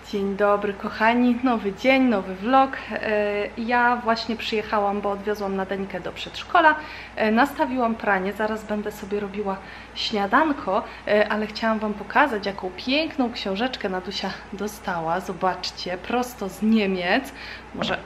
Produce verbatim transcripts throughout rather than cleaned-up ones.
Dzień dobry kochani, nowy dzień, nowy vlog. Ja właśnie przyjechałam, bo odwiozłam Nadeńkę do przedszkola. Nastawiłam pranie, zaraz będę sobie robiła śniadanko, ale chciałam wam pokazać, jaką piękną książeczkę Nadusia dostała. Zobaczcie, prosto z Niemiec. Może...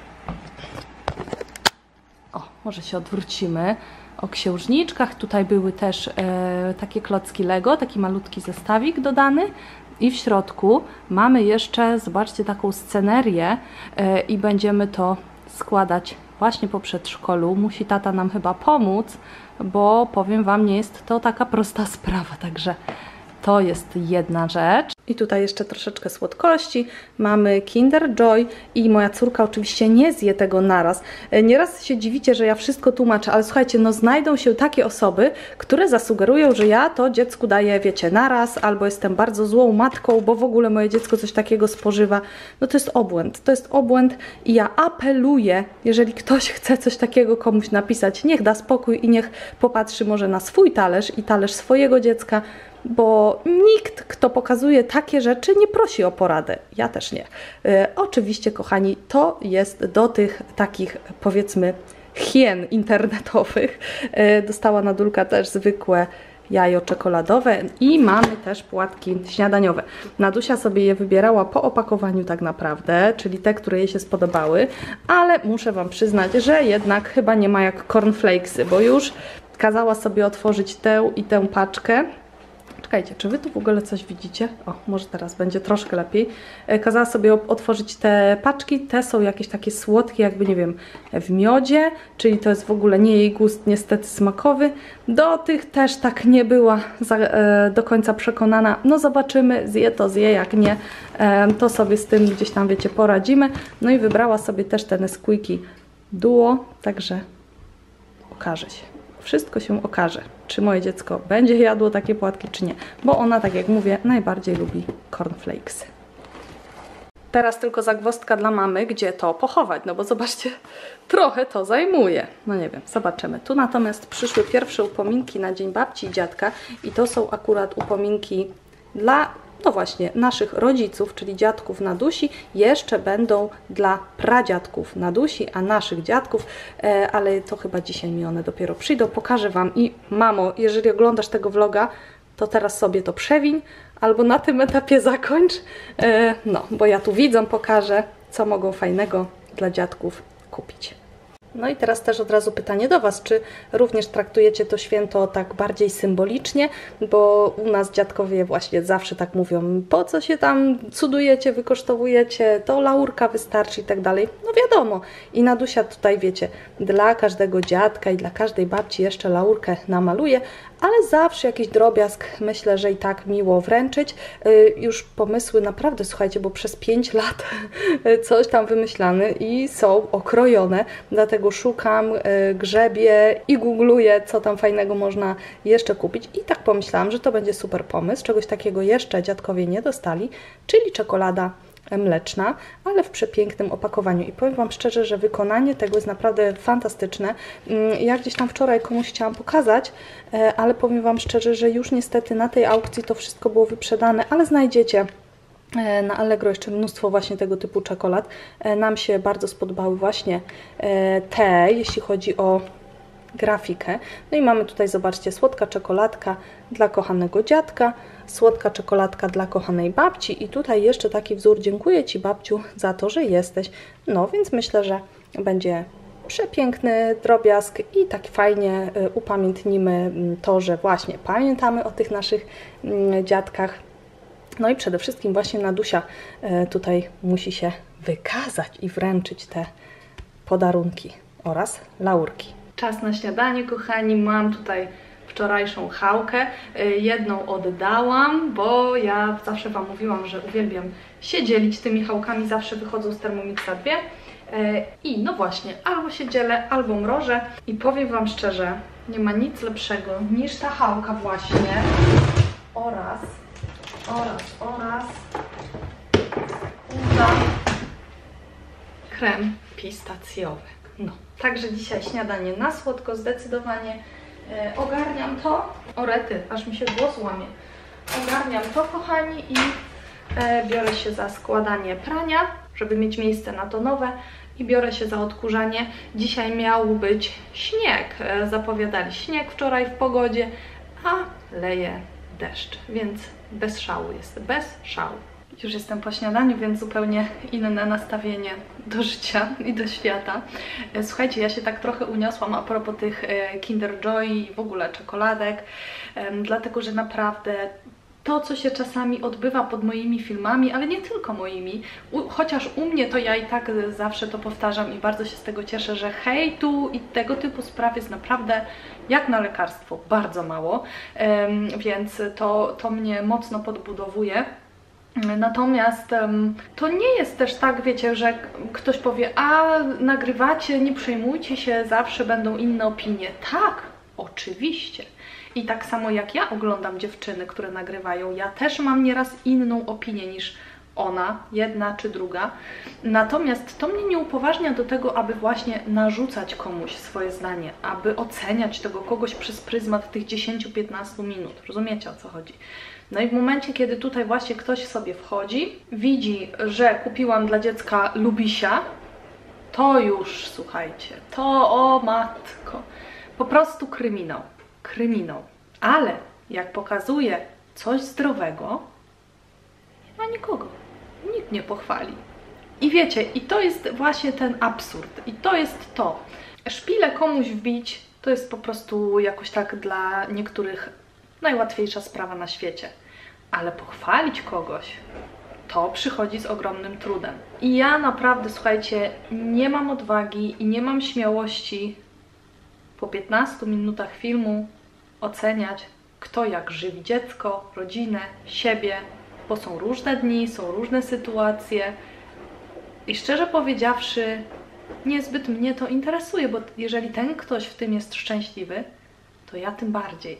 O, może się odwrócimy. O księżniczkach. Tutaj były też e, takie klocki Lego, taki malutki zestawik dodany. I w środku mamy jeszcze, zobaczcie, taką scenerię yy, i będziemy to składać właśnie po przedszkolu. Musi tata nam chyba pomóc, bo powiem wam, nie jest to taka prosta sprawa, także to jest jedna rzecz. I tutaj jeszcze troszeczkę słodkości. Mamy Kinder Joy i moja córka oczywiście nie zje tego naraz. Nieraz się dziwicie, że ja wszystko tłumaczę, ale słuchajcie, no znajdą się takie osoby, które zasugerują, że ja to dziecku daję, wiecie, naraz, albo jestem bardzo złą matką, bo w ogóle moje dziecko coś takiego spożywa. No to jest obłęd, to jest obłęd i ja apeluję, jeżeli ktoś chce coś takiego komuś napisać, niech da spokój i niech popatrzy może na swój talerz i talerz swojego dziecka, bo nikt, kto pokazuje takie rzeczy, nie prosi o poradę. Ja też nie. E, oczywiście, kochani, to jest do tych takich, powiedzmy, hien internetowych. E, dostała Nadulka też zwykłe jajo czekoladowe i mamy też płatki śniadaniowe. Nadusia sobie je wybierała po opakowaniu tak naprawdę, czyli te, które jej się spodobały, ale muszę wam przyznać, że jednak chyba nie ma jak cornflakesy, bo już kazała sobie otworzyć tę i tę paczkę. Czekajcie, czy wy tu w ogóle coś widzicie? O, może teraz będzie troszkę lepiej. Kazała sobie otworzyć te paczki. Te są jakieś takie słodkie, jakby nie wiem, w miodzie, czyli to jest w ogóle nie jej gust, niestety smakowy. Do tych też tak nie była za, e, do końca przekonana. No zobaczymy, zje to zje, jak nie, e, to sobie z tym gdzieś tam, wiecie, poradzimy. No i wybrała sobie też te Nesquiki Duo, także okaże się. Wszystko się okaże, czy moje dziecko będzie jadło takie płatki, czy nie. Bo ona, tak jak mówię, najbardziej lubi cornflakesy. Teraz tylko zagwozdka dla mamy, gdzie to pochować. No bo zobaczcie, trochę to zajmuje. No nie wiem, zobaczymy. Tu natomiast przyszły pierwsze upominki na Dzień Babci i Dziadka. I to są akurat upominki dla... no właśnie, naszych rodziców, czyli dziadków Nadusi, jeszcze będą dla pradziadków Nadusi, a naszych dziadków, e, ale to chyba dzisiaj mi one dopiero przyjdą. Pokażę wam i mamo, jeżeli oglądasz tego vloga, to teraz sobie to przewiń, albo na tym etapie zakończ, e, no, bo ja tu widzom pokażę, co mogą fajnego dla dziadków kupić. No i teraz też od razu pytanie do was, czy również traktujecie to święto tak bardziej symbolicznie, bo u nas dziadkowie właśnie zawsze tak mówią, po co się tam cudujecie, wykosztowujecie, to laurka wystarczy i tak dalej. No wiadomo, i Nadusia tutaj, wiecie, dla każdego dziadka i dla każdej babci jeszcze laurkę namaluje, ale zawsze jakiś drobiazg, myślę, że i tak miło wręczyć. Yy, już pomysły naprawdę, słuchajcie, bo przez pięć lat coś tam wymyślane i są okrojone, dlatego szukam, yy, grzebię i googluję, co tam fajnego można jeszcze kupić. I tak pomyślałam, że to będzie super pomysł, czegoś takiego jeszcze dziadkowie nie dostali, czyli czekolada mleczna, ale w przepięknym opakowaniu. I powiem wam szczerze, że wykonanie tego jest naprawdę fantastyczne. Ja gdzieś tam wczoraj komuś chciałam pokazać, ale powiem wam szczerze, że już niestety na tej aukcji to wszystko było wyprzedane, ale znajdziecie na Allegro jeszcze mnóstwo właśnie tego typu czekolad. Nam się bardzo spodobały właśnie te, jeśli chodzi o grafikę. No i mamy tutaj, zobaczcie, słodka czekoladka dla kochanego dziadka, słodka czekoladka dla kochanej babci i tutaj jeszcze taki wzór, dziękuję Ci, babciu, za to, że jesteś. No więc myślę, że będzie przepiękny drobiazg i tak fajnie upamiętnimy to, że właśnie pamiętamy o tych naszych dziadkach. No i przede wszystkim właśnie Nadusia tutaj musi się wykazać i wręczyć te podarunki oraz laurki. Czas na śniadanie, kochani. Mam tutaj wczorajszą chałkę. Jedną oddałam, bo ja zawsze wam mówiłam, że uwielbiam się dzielić tymi chałkami. Zawsze wychodzą z Thermomixa dwie. I no właśnie, albo się dzielę, albo mrożę. I powiem wam szczerze, nie ma nic lepszego niż ta chałka właśnie. Oraz, oraz, oraz uda krem pistacjowy. No, także dzisiaj śniadanie na słodko, zdecydowanie e, ogarniam to. O rety, aż mi się głos łamie. Ogarniam to, kochani, i e, biorę się za składanie prania, żeby mieć miejsce na to nowe i biorę się za odkurzanie. Dzisiaj miał być śnieg, e, zapowiadali śnieg wczoraj w pogodzie, a leje deszcz, więc bez szału jest, bez szału. Już jestem po śniadaniu, więc zupełnie inne nastawienie do życia i do świata. Słuchajcie, ja się tak trochę uniosłam a propos tych Kinder Joy i w ogóle czekoladek, dlatego że naprawdę to, co się czasami odbywa pod moimi filmami, ale nie tylko moimi, u, chociaż u mnie to ja i tak zawsze to powtarzam i bardzo się z tego cieszę, że hejtu i tego typu spraw jest naprawdę jak na lekarstwo bardzo mało, um, więc to, to mnie mocno podbudowuje. Natomiast um, to nie jest też tak, wiecie, że ktoś powie, a nagrywacie, nie przejmujcie się, zawsze będą inne opinie. Tak, oczywiście. I tak samo jak ja oglądam dziewczyny, które nagrywają, ja też mam nieraz inną opinię niż ona, jedna czy druga. Natomiast to mnie nie upoważnia do tego, aby właśnie narzucać komuś swoje zdanie, aby oceniać tego kogoś przez pryzmat tych dziesięciu do piętnastu minut. Rozumiecie, o co chodzi? No i w momencie, kiedy tutaj właśnie ktoś sobie wchodzi, widzi, że kupiłam dla dziecka Lubisia, to już, słuchajcie, to o matko, po prostu kryminał, kryminał. Ale jak pokazuje coś zdrowego, nie ma nikogo, nikt nie pochwali. I wiecie, i to jest właśnie ten absurd, i to jest to. Szpilę komuś wbić, to jest po prostu jakoś tak dla niektórych najłatwiejsza sprawa na świecie. Ale pochwalić kogoś, to przychodzi z ogromnym trudem. I ja naprawdę, słuchajcie, nie mam odwagi i nie mam śmiałości po piętnastu minutach filmu oceniać, kto jak żywi dziecko, rodzinę, siebie, bo są różne dni, są różne sytuacje i szczerze powiedziawszy, niezbyt mnie to interesuje, bo jeżeli ten ktoś w tym jest szczęśliwy, to ja tym bardziej.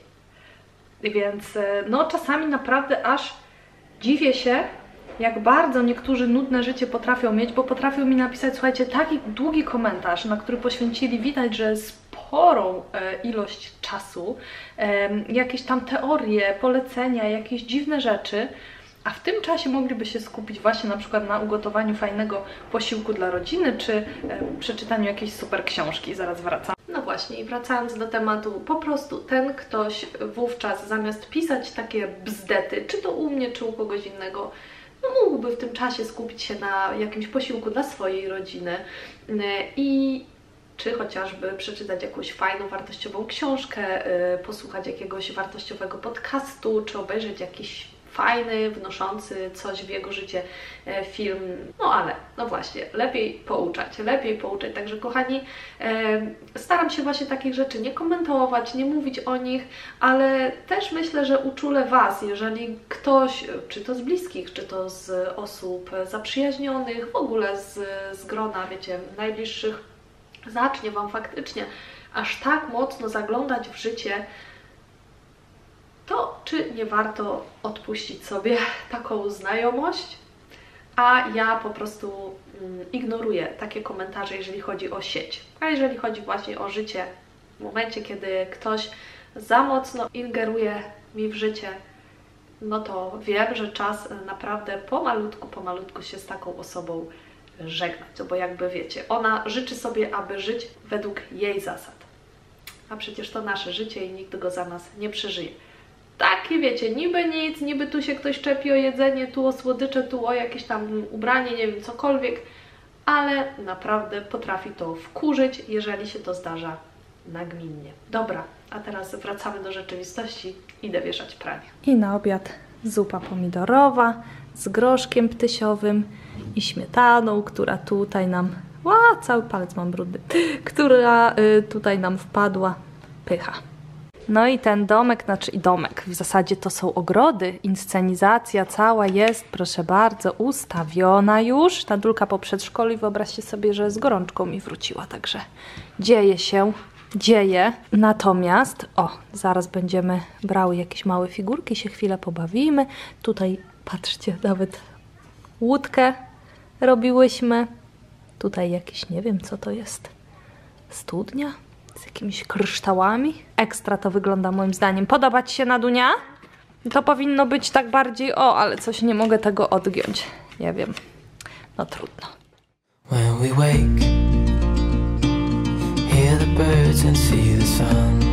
Więc no czasami naprawdę aż dziwię się, jak bardzo niektórzy nudne życie potrafią mieć, bo potrafią mi napisać, słuchajcie, taki długi komentarz, na który poświęcili, widać, że sporą e, ilość czasu, e, jakieś tam teorie, polecenia, jakieś dziwne rzeczy, a w tym czasie mogliby się skupić właśnie na przykład na ugotowaniu fajnego posiłku dla rodziny, czy e, przeczytaniu jakiejś super książki. Zaraz wracam. No właśnie, i wracając do tematu, po prostu ten ktoś wówczas zamiast pisać takie bzdety, czy to u mnie, czy u kogoś innego, no mógłby w tym czasie skupić się na jakimś posiłku dla swojej rodziny i czy chociażby przeczytać jakąś fajną, wartościową książkę, posłuchać jakiegoś wartościowego podcastu, czy obejrzeć jakiś fajny, wnoszący coś w jego życie film, no ale, no właśnie, lepiej pouczać, lepiej pouczać, także kochani, e, staram się właśnie takich rzeczy nie komentować, nie mówić o nich, ale też myślę, że uczulę Was, jeżeli ktoś, czy to z bliskich, czy to z osób zaprzyjaźnionych, w ogóle z, z grona, wiecie, najbliższych, zacznie Wam faktycznie aż tak mocno zaglądać w życie, to czy nie warto odpuścić sobie taką znajomość, a ja po prostu mm, ignoruję takie komentarze, jeżeli chodzi o sieć. A jeżeli chodzi właśnie o życie, w momencie, kiedy ktoś za mocno ingeruje mi w życie, no to wiem, że czas naprawdę pomalutku, pomalutku się z taką osobą żegnać, bo jakby wiecie, ona życzy sobie, aby żyć według jej zasad. A przecież to nasze życie i nikt go za nas nie przeżyje. Takie wiecie, niby nic, niby tu się ktoś czepi o jedzenie, tu o słodycze, tu o jakieś tam ubranie, nie wiem, cokolwiek, ale naprawdę potrafi to wkurzyć, jeżeli się to zdarza nagminnie. Dobra, a teraz wracamy do rzeczywistości, idę wieszać pranie. I na obiad zupa pomidorowa z groszkiem ptysiowym i śmietaną, która tutaj nam, ła, cały palec mam brudny, która y, tutaj nam wpadła, pycha. No i ten domek, znaczy i domek, w zasadzie to są ogrody, inscenizacja cała jest, proszę bardzo, ustawiona już. Ta Dulka po przedszkolu i wyobraźcie sobie, że z gorączką mi wróciła, także dzieje się, dzieje. Natomiast, o, zaraz będziemy brały jakieś małe figurki, się chwilę pobawimy. Tutaj, patrzcie, nawet łódkę robiłyśmy. Tutaj jakieś, nie wiem co to jest, studnia? Z jakimiś kryształami. Ekstra to wygląda moim zdaniem. Podoba Ci się, Nadunia? To powinno być tak bardziej, o, ale coś nie mogę tego odgiąć. Nie wiem. No trudno. When we wake, hear the birds and see the sun.